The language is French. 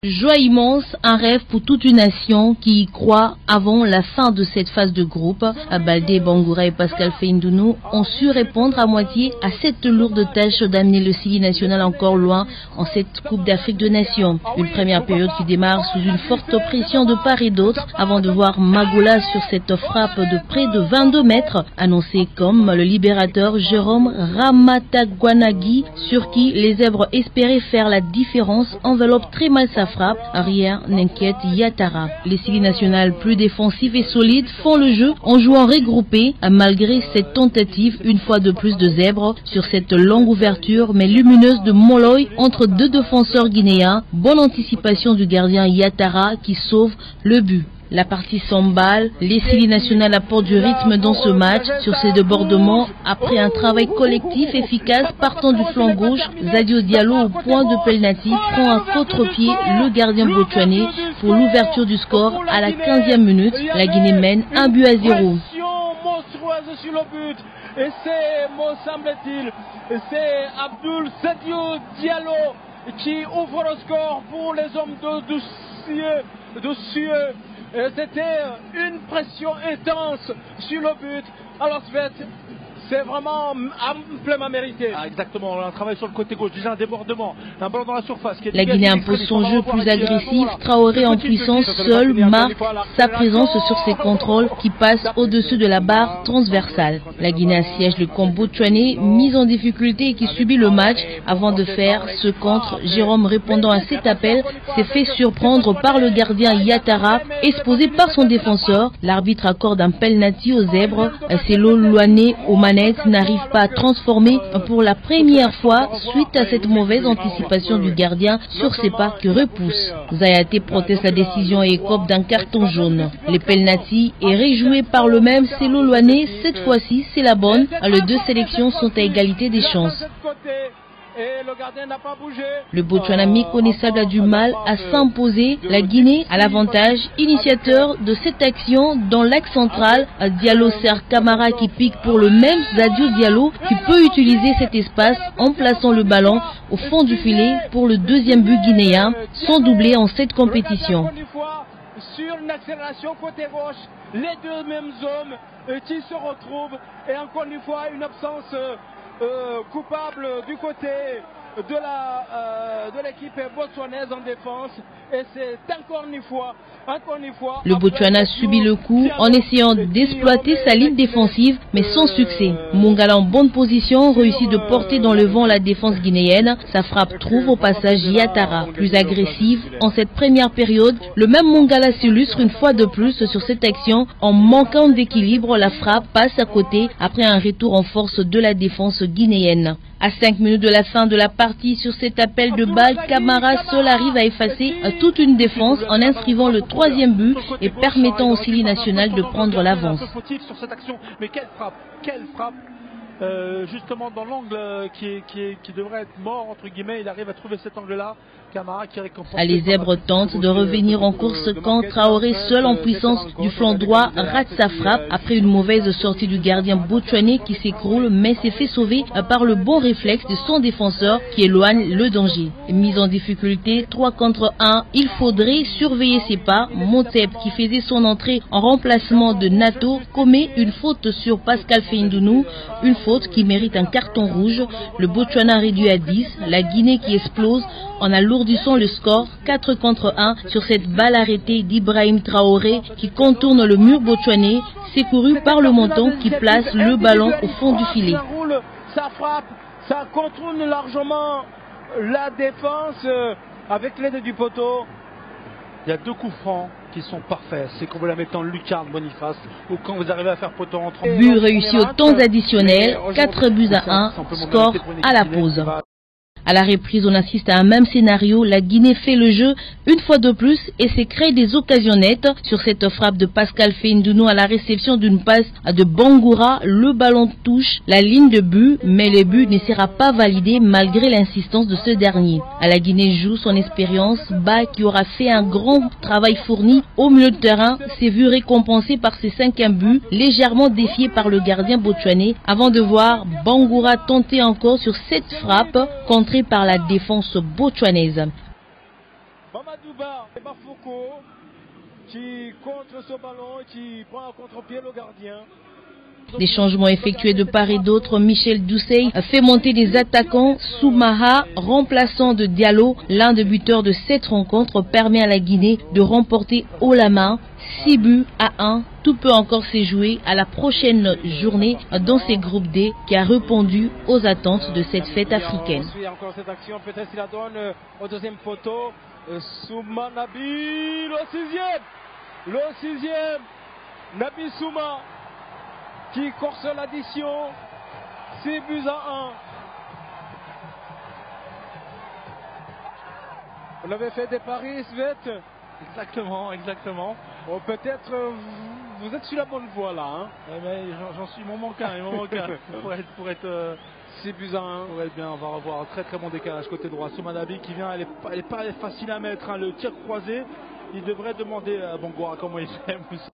Joie immense, un rêve pour toute une nation qui y croit avant la fin de cette phase de groupe. Baldé Bangoura et Pascal Feindounou ont su répondre à moitié à cette lourde tâche d'amener le Sili national encore loin en cette Coupe d'Afrique de Nations. Une première période qui démarre sous une forte pression de part et d'autre avant de voir Magoula sur cette frappe de près de 22 mètres, annoncé comme le libérateur Jérôme Ramatagwanagui, sur qui les zèbres espéraient faire la différence, enveloppe très mal sa frappe. Rien n'inquiète Yatara. Les Sili nationales plus défensifs et solides font le jeu en jouant regroupé malgré cette tentative une fois de plus de zèbres sur cette longue ouverture mais lumineuse de Moloy entre deux défenseurs guinéens. Bonne anticipation du gardien Yatara qui sauve le but. La partie s'emballe, les Sili nationales apportent du rythme dans ce match. Sur ces débordements, après un travail collectif efficace partant du flanc gauche, Zadio Diallo au point de penalty prend à contre-pied le gardien botswanais pour l'ouverture du score à la 15e minute. La Guinée mène 1-0. Sur le but. Et c'est, me semble-t-il, c'est Abdoul Zadio Diallo qui ouvre le score pour les hommes de Cieux. C'était une pression intense sur le but. Alors c'est vraiment amplement mérité. Ah, exactement, on a un travail sur le côté gauche, déjà un débordement, un ballon dans la surface. La Guinée impose son jeu plus agressif. Traoré en puissance seul marque sa présence sur ses contrôles qui passent au-dessus de la barre transversale. La Guinée assiège le camp botswanais, mis en difficulté et qui subit le match avant de faire ce contre. Jérôme, répondant à cet appel, s'est fait surprendre par le gardien Yatara, exposé par son défenseur. L'arbitre accorde un penalty aux zèbres. Celo Louané au manette n'arrive pas à transformer pour la première fois suite à cette mauvaise anticipation du gardien sur ses pas que repousse. Zayate proteste la décision et écope d'un carton jaune. Les penalty est rejoué par le même Celo Louané. Cette fois-ci, c'est la bonne. Les deux sélections sont à égalité des chances. Et le gardien n'a pas bougé. Le Botswana méconnaissable a du mal à s'imposer. La Guinée a l'avantage, initiateur de cette action dans l'axe central. Diallo sert Camara qui pique pour le même Zadio Diallo qui peut utiliser cet espace en plaçant le ballon au fond du filet pour le deuxième but guinéen, sans doubler en cette compétition. Sur une accélération côté gauche, les deux mêmes hommes qui se retrouvent et encore une fois une absence coupable du côté de l'équipe botswanaise en défense et c'est encore une fois le Botswana subit le coup en essayant d'exploiter sa ligne défensive mais sans succès. Mongala en bonne position réussit de porter dans le vent la défense guinéenne. Sa frappe trouve au passage Yatara. Plus agressive en cette première période, le même Mongala s'illustre une fois de plus sur cette action. En manquant d'équilibre, la frappe passe à côté après un retour en force de la défense guinéenne. À 5 minutes de la fin de la partie, sur cet appel de balle, Camara seul arrive à effacer toute une défense en inscrivant le troisième but et permettant au Sili national de prendre l'avance. Mais quelle frappe justement dans l'angle qui devrait être mort entre guillemets, il arrive à trouver cet angle-là. Camara qui récompense. Les zèbres tentent de revenir en course quand Traoré, seul en puissance du flanc droit, rate sa frappe après une mauvaise sortie du gardien botswanais qui s'écroule mais s'est fait sauver par le bon réflexe de son défenseur qui éloigne le danger. Mise en difficulté, 3 contre 1, il faudrait surveiller ses pas. Motep, qui faisait son entrée en remplacement de Nato, commet une faute sur Pascal Feindounou, une faute qui mérite un carton rouge. Le Botswana réduit à 10, la Guinée qui explose en alourdissant le score 4 contre 1 sur cette balle arrêtée d'Ibrahim Traoré qui contourne le mur botswanais, secouru par le menton qui place le ballon au fond du filet. Ça frappe, ça contourne largement la défense avec l'aide du poteau. Il y a 2 coups francs qui sont parfaits. C'est quand vous la mettez en lucarne, Boniface, ou quand vous arrivez à faire poteau rentrant. But réussi au temps additionnel, 4 buts à 1, score à la pause. À la reprise, on assiste à un même scénario. La Guinée fait le jeu une fois de plus et s'est créé des occasions nettes. Sur cette frappe de Pascal Feindounou à la réception d'une passe de Bangoura, le ballon touche la ligne de but, mais le but ne sera pas validé malgré l'insistance de ce dernier. À la Guinée joue son expérience. Ba, qui aura fait un grand travail fourni au milieu de terrain, s'est vu récompensé par ses 5e but, légèrement défié par le gardien botswanais, avant de voir Bangoura tenter encore sur cette frappe, contrée par la défense botswanaise. Mamadouba et Bafouko qui contre ce ballon et qui prend à contre-pied le gardien. Des changements effectués de part et d'autre, Michel Doucet a fait monter des attaquants. Soumaha, remplaçant de Diallo, l'un des buteurs de cette rencontre, permet à la Guinée de remporter haut la main 6-1. Tout peut encore se jouer à la prochaine journée dans ces groupes D qui a répondu aux attentes de cette fête africaine. On suit encore cette action, peut-être il la donne au deuxième poteau. Souma Nabi, le sixième, Nabi Souma qui corse l'addition, 6-1. Vous l'avez fait des paris, Svet? Exactement. Bon, peut-être vous êtes sur la bonne voie là. Hein? Mais j'en suis, il m'en manque un. Pour être 6-1. Pour être bien, on va revoir un très très bon décalage côté droit. Soumanabi qui vient, elle est pas facile à mettre, hein, le tir croisé. Il devrait demander à Bangoura comment il fait.